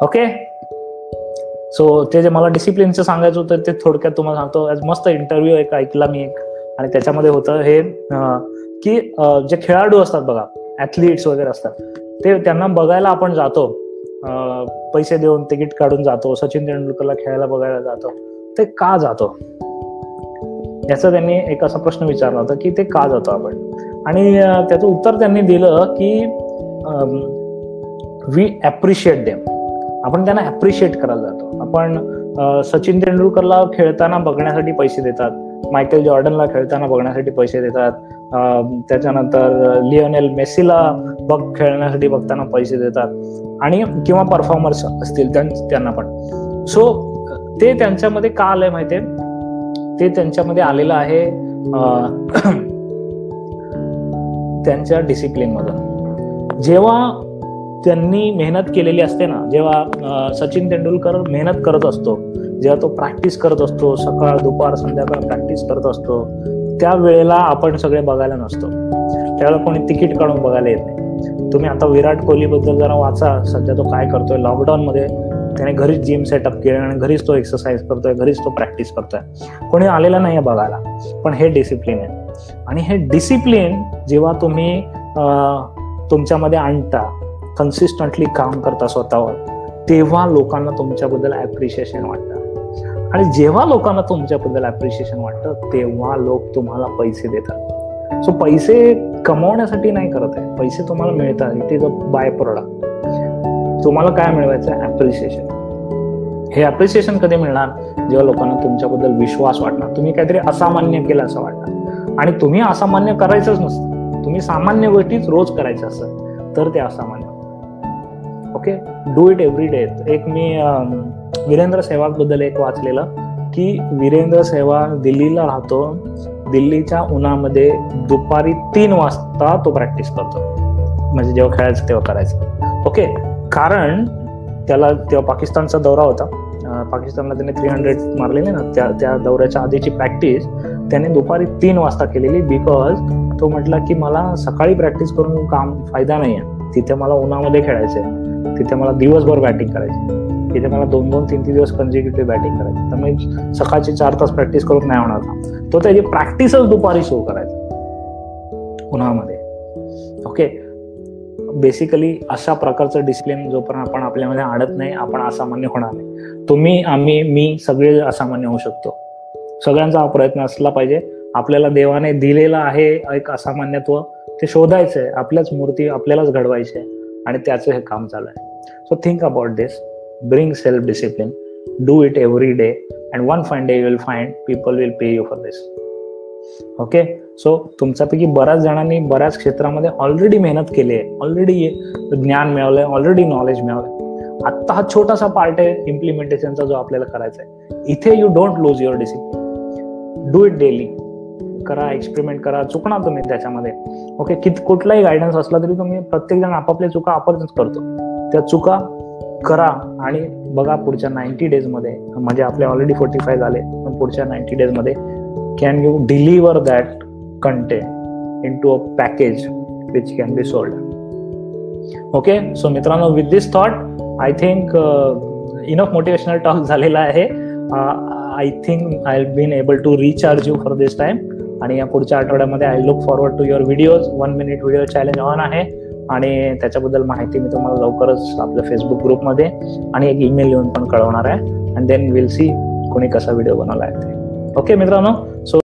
Okay. So ते जे मला डिसिप्लिनचं सांगायचं होतं ते थोडक्यात तुम्हाला सांगतो. आज मस्त इंटरव्ह्यू एक ऐकला मी आणि त्याच्यामध्ये होतं हे की जे खेळाडू असतात बघा, ऍथलीट्स वगैरे असतात, ते त्यांना बघायला आपण जातो, पैसे देऊन तिकीट काढून जातो, सचिन तेंडुलकरला खेळायला बघायला जातो. ते का जातो याचा त्यांनी एक असा प्रश्न विचारला होता की ते का जातो आपण. आणि त्याचं उत्तर त्यांनी दिलं की वी ॲप्रिशिएट देम. आपण त्यांना ॲप्रिशिएट करायला जातो. आपण सचिन तेंडुलकरला खेळताना बघण्यासाठी पैसे देतात, मायकेल जॉर्डनला खेळताना बघण्यासाठी पैसे देतात, त्याच्यानंतर लिओनेल मेसीला खेळण्यासाठी बघताना पैसे देतात, आणि किंवा परफॉर्मर्स असतील त्यांना पण. सो ते त्यांच्यामध्ये का आलंय माहितीये? ते त्यांच्यामध्ये आलेलं आहे त्यांच्या डिसिप्लिन मधून. जेव्हा त्यांनी मेहनत केलेली असते ना, जेव्हा सचिन तेंडुलकर मेहनत करत असतो, जेव्हा तो प्रॅक्टिस करत असतो, सकाळ दुपार संध्याकाळ प्रॅक्टिस करत असतो, त्यावेळेला आपण सगळे बघायला नसतो. त्यावेळेला कोणी तिकीट काढून बघायला येत नाही. तुम्ही आता विराट कोहली बद्दल जरा वाचा, सध्या तो काय करतोय. लॉकडाऊन मध्ये त्याने घरीच जिम सेटअप केलं आणि घरीच तो एक्सरसाइज करतोय, घरीच तो प्रॅक्टिस करतोय. कोणी आलेला नाहीये बघायला. पण हे डिसिप्लिन आहे. आणि हे डिसिप्लिन जेव्हा तुम्ही तुमच्यामध्ये आणता, कन्सिस्टंटली काम करता स्वतःवर, तेव्हा लोकांना तुमच्याबद्दल ऍप्रिशिएशन वाटतं. आणि जेव्हा लोकांना तुमच्याबद्दल ऍप्रिशिएशन वाटतं, तेव्हा लोक तुम्हाला पैसे देतात. सो पैसे कमवण्यासाठी नाही करत आहे, पैसे तुम्हाला मिळतात. It is a by product. तुम्हाला काय मिळवायचं? ऍप्रिशिएशन. हे ऍप्रिशिएशन कधी मिळणार? जेव्हा लोकांना तुमच्याबद्दल विश्वास वाटणार, तुम्ही काहीतरी असामान्य केलं असं वाटणार. आणि तुम्ही असामान्य करायचंच नसतं, तुम्ही सामान्य गोष्टीच रोज करायचं असतं, तर ते असामान्य. Okay, do it every day. एक मी वीरेंद्र सेहवाग बद्दल एक वाचलेलं की वीरेंद्र सेहवाग दिल्लीला राहतो, दिल्लीच्या उन्हामध्ये दुपारी 3 वाजता तो प्रॅक्टिस करतो, म्हणजे जेव्हा खेळायचं तेव्हा करायचं. ओके, कारण त्याला तेव्हा पाकिस्तानचा दौरा होता, पाकिस्तानला त्याने 300 मारलेले ना, त्या दौऱ्याच्या आधीची प्रॅक्टिस त्याने दुपारी 3 वाजता केलेली. बिकॉज तो म्हटला की मला सकाळी प्रॅक्टिस करून फायदा नाही आहे, तिथे मला उन्हामध्ये खेळायचंय, तिथे मला दिवसभर बॅटिंग करायची, तिथे मला 2-3 दिवस कन्झिक्युटिव्ह बॅटिंग करायची, त्यामुळे सकाळची 4 तास प्रॅक्टिस करून नाही होणार ना. तो त्याची प्रॅक्टिसच दुपारी सुरू करायचा उन्हामध्ये. ओके, बेसिकली अशा प्रकारचं डिसिप्लिन जोपर्यंत आपण आपल्यामध्ये आणत नाही, आपण असामान्य होणार नाही. तुम्ही, आम्ही, मी सगळे असामान्य होऊ शकतो. सगळ्यांचा हा प्रयत्न असला पाहिजे. आपल्याला देवाने दिलेला आहे एक असामान्यत्व, ते शोधायचं आहे, आपल्याच मूर्ती आपल्यालाच घडवायची आहे, आणि त्याचं हे काम चालू आहे. So think about this, bring self discipline, do it every day, and one fine day you will find people will pay you for this. Okay, so तुमच्यापैकी बऱ्याच जणांनी बऱ्याच क्षेत्रामध्ये ऑलरेडी मेहनत केली आहे, ऑलरेडी ज्ञान मिळवलंय, ऑलरेडी नॉलेज मिळवलंय. आत्ता हा छोटासा पार्ट आहे इम्प्लिमेंटेशनचा जो आपल्याला करायचा आहे. इथे you don't lose your discipline. Do it daily. करा, एक्सपेरिमेंट करा, चुकणार तुम्ही त्याच्यामध्ये. ओके, कुठलाही गायडन्स असला तरी तुम्ही, प्रत्येक जण आपापल्या चुका आपणच करतो, त्या चुका करा आणि बघा पुढच्या 90 डेज मध्ये, म्हणजे आपले ऑलरेडी 45 झाले, पण पुढच्या 90 डेज मध्ये can you deliver that content into a package which can be sold. Okay, so मित्रांनो, with this thought I think enough motivational talk झालेला आहे. I think I have been able to recharge you for this time. आणि या पुढच्या आठवड्यामध्ये I look forward to your videos. 1 minute video challenge on आहे, आणि त्याच्याबद्दल माहिती मी तुम्हाला लवकरच आपल्या फेसबुक ग्रुपमध्ये आणि एक ईमेल लिहून पण कळवणार आहे. अँड देन विल सी कोणी कसा व्हिडिओ बनवला आहे ते. ओके मित्रांनो,